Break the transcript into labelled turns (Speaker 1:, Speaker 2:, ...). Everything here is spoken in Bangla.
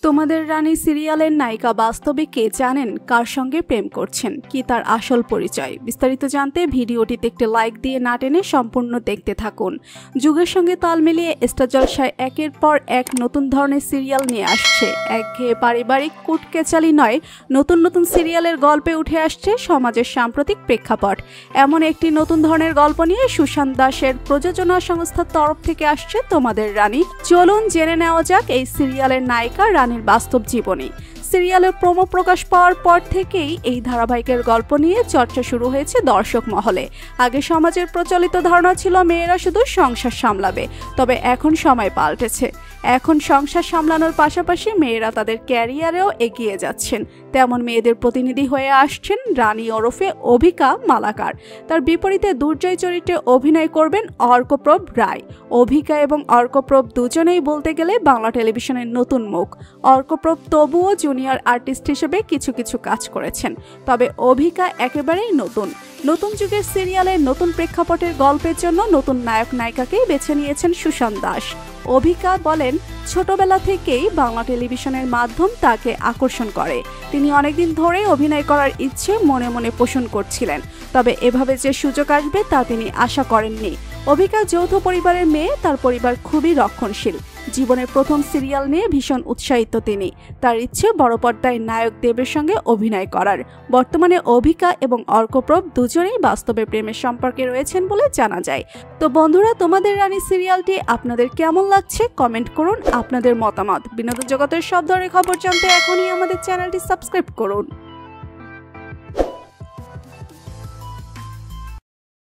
Speaker 1: তোমাদের রানী সিরিয়ালের নায়িকা বাস্তবে কে জানেন? কার সঙ্গে প্রেম করছেন? কি তার আসল পরিচয়? বিস্তারিত জানতে ভিডিওটিতে একটি লাইক দিয়ে না টেনে সম্পূর্ণ দেখতে থাকুন। যুগের সঙ্গে তাল মিলিয়ে স্টার জলসায় একের পর এক নতুন ধরনের সিরিয়াল নিয়ে আসছে। একঘেয়ে পারিবারিক কুটকেচালি নয়, নতুন নতুন সিরিয়ালের গল্পে উঠে আসছে সমাজের সাম্প্রতিক প্রেক্ষাপট। এমন একটি নতুন ধরনের গল্প নিয়ে সুশান্ত দাসের প্রযোজনা সংস্থার তরফ থেকে আসছে তোমাদের রানী। চলুন জেনে নেওয়া যাক এই সিরিয়ালের নায়িকা রানীর বাস্তব জীবনী। সিরিয়ালের প্রোমো প্রকাশ পাওয়ার পর থেকেই এই ধারাবাহিকের গল্প নিয়ে চর্চা শুরু হয়েছে দর্শক মহলে। আগে সমাজের প্রচলিত ধারণা ছিল মেয়েরা শুধু সংসার সামলাবে, তবে এখন সময় পাল্টেছে। এখন সংসার সামলানোর পাশাপাশি মেয়েরা তাদের ক্যারিয়ারেও এগিয়ে যাচ্ছেন। তেমন মেয়েদের প্রতিনিধি হয়ে আসছেন রানী ওরফে অভিকা মালাকার। তার বিপরীতে দুর্জয় চরিত্রে অভিনয় করবেন অর্কপ্রভ রায়। অভিকা এবং অর্কপ্রভ দুজনেই বলতে গেলে বাংলা টেলিভিশনের নতুন মুখ। অর্কপ্রভ তবুও জুনিয়র আর্টিস্ট হিসেবে কিছু কিছু কাজ করেছেন, তবে অভিকা একেবারেই নতুন যুগের সিরিয়ালে নতুন প্রেক্ষাপটের গল্পের জন্য নতুন নায়ক নায়িকাকেই বেছে নিয়েছেন সুশান্ত দাস। অভিকা বলেন, ছোটবেলা থেকেই বাংলা টেলিভিশনের মাধ্যম তাকে আকর্ষণ করে। তিনি অনেকদিন ধরেই অভিনয় করার ইচ্ছে মনে মনে পোষণ করছিলেন, তবে এভাবে যে সুযোগ আসবে তা তিনি আশা করেননি। অভিকা যৌথ পরিবারের মেয়ে, তার পরিবার খুবই রক্ষণশীল। জীবনের প্রথম সিরিয়াল নিয়ে ভীষণ উৎসাহিত তিনি। তার ইচ্ছে বড় পর্দায় নায়ক দেবের সঙ্গে অভিনয় করার। বর্তমানে অভিকা এবং অর্কপ্রভ দুজনেই বাস্তবে প্রেমের সম্পর্কে রয়েছেন বলে জানা যায়। তো বন্ধুরা, তোমাদের রানী সিরিয়ালটি আপনাদের কেমন লাগছে কমেন্ট করুন আপনাদের মতামত। বিনোদন জগতের সব ধরনের খবর জানতে এখনই আমাদের চ্যানেলটি সাবস্ক্রাইব করুন।